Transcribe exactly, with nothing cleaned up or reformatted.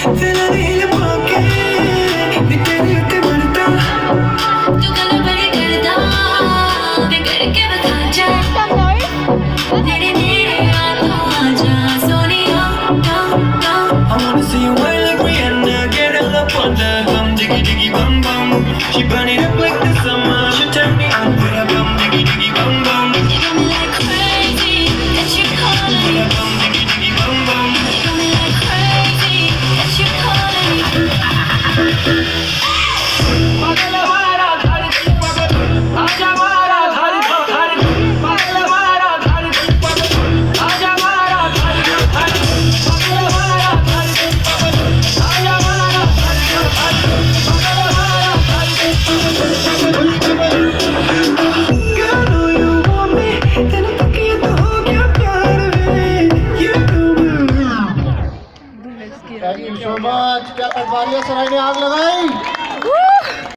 She burn it up like the summer. She turn me on with a bum diggy diggy bum bum. You got me like crazy that you calling me. With a bum diggy diggy bum bum. You got me like crazy that you calling me. Pagala mara dhari dhari pagala, aja mara dhari dhari. Pagala mara dhari dhari pagala, aja mara dhari dhari. Pagala mara dhari dhari pagala, aja mara dhari dhari. Thank you so much. क्या पटवारिया सराय ने आग लगाई।